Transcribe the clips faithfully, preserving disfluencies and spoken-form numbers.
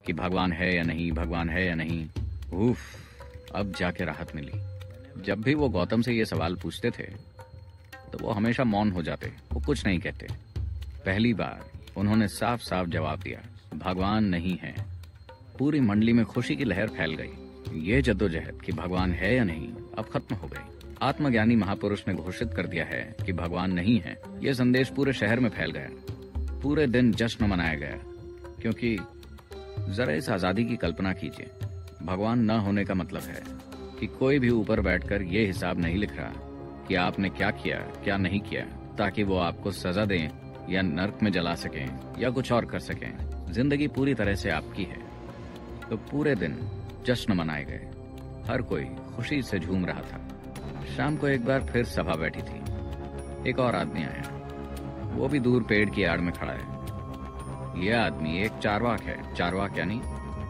कि भगवान है या नहीं, भगवान है या नहीं। उफ, अब जाके राहत मिली। जब भी वो गौतम से ये सवाल पूछते थे तो वो हमेशा मौन हो जाते, वो कुछ नहीं कहते। पहली बार उन्होंने साफ साफ जवाब दिया, भगवान नहीं है। पूरी मंडली में खुशी की लहर फैल गई। ये जद्दोजहद कि भगवान है या नहीं अब खत्म हो गई। आत्मज्ञानी महापुरुष ने घोषित कर दिया है कि भगवान नहीं है। ये संदेश पूरे शहर में फैल गया। पूरे दिन जश्न मनाया गया, क्योंकि जरा इस आजादी की कल्पना कीजिए। भगवान न होने का मतलब है कि कोई भी ऊपर बैठकर ये हिसाब नहीं लिख रहा कि आपने क्या किया क्या नहीं किया, ताकि वो आपको सजा दें या नर्क में जला सकें या कुछ और कर सकें। जिंदगी पूरी तरह से आपकी है। तो पूरे दिन जश्न मनाए गए। हर कोई खुशी से झूम रहा था। शाम को एक बार फिर सभा बैठी थी। एक और आदमी आया, वो भी दूर पेड़ की आड़ में खड़ा है। यह आदमी एक चारवाक है। चारवाक यानी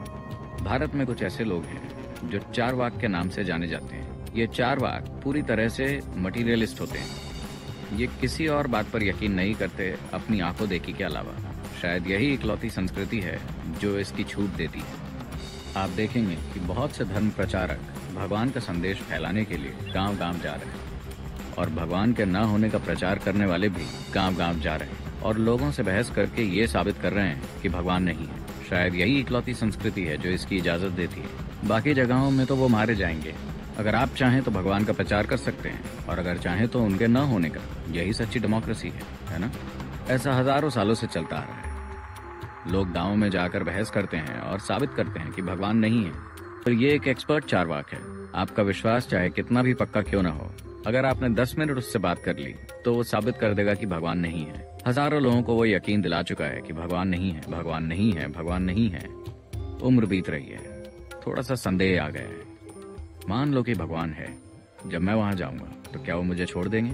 भारत में कुछ ऐसे लोग हैं जो चारवाक के नाम से जाने जाते हैं। ये चारवाक पूरी तरह से मटीरियलिस्ट होते हैं। ये किसी और बात पर यकीन नहीं करते अपनी आंखों देखी के अलावा। शायद यही इकलौती संस्कृति है जो इसकी छूट देती है। आप देखेंगे कि बहुत से धर्म प्रचारक भगवान का संदेश फैलाने के लिए गांव गांव जा रहे हैं, और भगवान के न होने का प्रचार करने वाले भी गांव गांव जा रहे हैं और लोगों से बहस करके ये साबित कर रहे हैं कि भगवान नहीं है। शायद यही इकलौती संस्कृति है जो इसकी इजाजत देती है। बाकी जगहों में तो वो मारे जाएंगे। अगर आप चाहें तो भगवान का प्रचार कर सकते हैं, और अगर चाहें तो उनके न होने का। यही सच्ची डेमोक्रेसी है, है ना? ऐसा हजारों सालों से चलता आ रहा है। लोग गांवों में जाकर बहस करते हैं और साबित करते हैं कि भगवान नहीं है। तो ये एक एक्सपर्ट चारवाक है। आपका विश्वास चाहे कितना भी पक्का क्यों ना हो, अगर आपने दस मिनट उससे बात कर ली तो वो साबित कर देगा कि भगवान नहीं है। हजारों लोगों को वो यकीन दिला चुका है कि भगवान नहीं है, भगवान नहीं है, भगवान नहीं है। उम्र बीत रही है, थोड़ा सा संदेह आ गया है। मान लो कि भगवान है, जब मैं वहां जाऊंगा तो क्या वो मुझे छोड़ देंगे?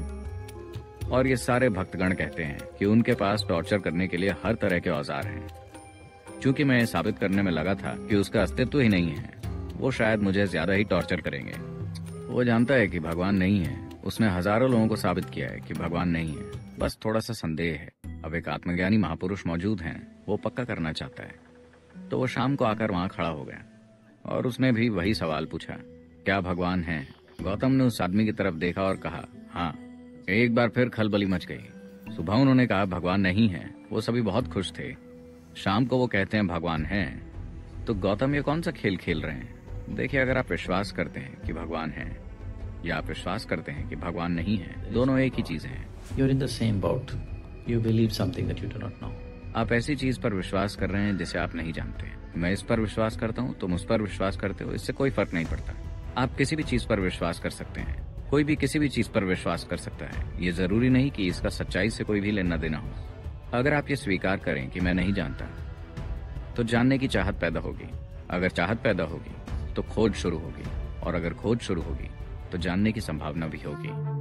और ये सारे भक्तगण कहते हैं कि उनके पास टॉर्चर करने के लिए हर तरह के औजार हैं। चूंकि मैं ये साबित करने में लगा था कि उसका अस्तित्व ही नहीं है, वो शायद मुझे ज्यादा ही टॉर्चर करेंगे। वो जानता है कि भगवान नहीं है। उसने हजारों लोगों को साबित किया है कि भगवान नहीं है। बस थोड़ा सा संदेह है। अब एक आत्मज्ञानी महापुरुष मौजूद हैं, वो पक्का करना चाहता है। तो वो शाम को आकर वहां खड़ा हो गया और उसने भी वही सवाल पूछा, क्या भगवान है? गौतम ने उस आदमी की तरफ देखा और कहा, हाँ। एक बार फिर खलबली मच गई। सुबह उन्होंने कहा भगवान नहीं है। वो सभी बहुत खुश थे। शाम को वो कहते हैं भगवान है। तो गौतम ये कौन सा खेल खेल रहे हैं? देखिए, अगर आप विश्वास करते हैं कि भगवान है या आप विश्वास करते हैं कि भगवान नहीं है, दोनों एक ही चीज हैं। You're in the same boat. You believe something that you do not know. आप ऐसी चीज पर विश्वास कर रहे हैं जिसे आप नहीं जानते। मैं इस पर विश्वास करता हूँ, तुम उस पर विश्वास करते हो, इससे कोई फर्क नहीं पड़ता। आप किसी भी चीज पर विश्वास कर सकते हैं। कोई भी किसी भी चीज पर विश्वास कर सकता है। ये जरूरी नहीं कि इसका सच्चाई से कोई भी लेना देना हो। अगर आप ये स्वीकार करें कि मैं नहीं जानता, तो जानने की चाहत पैदा होगी। अगर चाहत पैदा होगी तो खोज शुरू होगी, और अगर खोज शुरू होगी तो जानने की संभावना भी होगी।